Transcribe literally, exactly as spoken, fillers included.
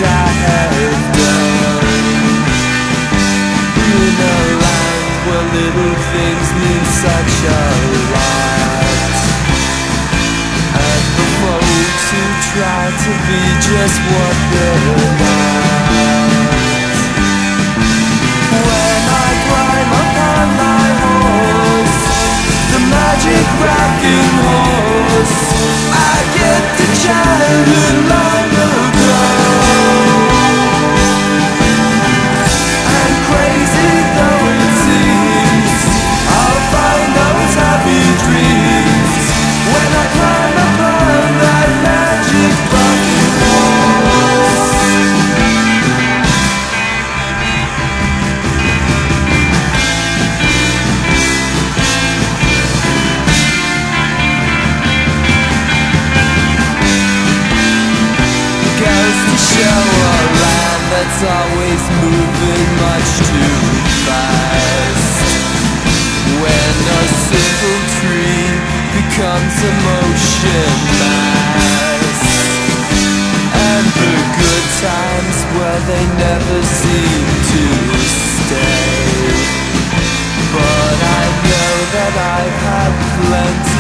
I have done. In a land where little things mean such a lot, and the folks who try to be just what they're not. When I climb upon my horse, the magic rocking horse, I get the childhood long ago. And crazy though it seems, I'll find those happy dreams when I climb upon that magic rocking horse. Goes to show a land that's always moving much too fast. When a simple tree becomes a motion mass, and the good times, well, they never seem to stay. But I know that I've had plenty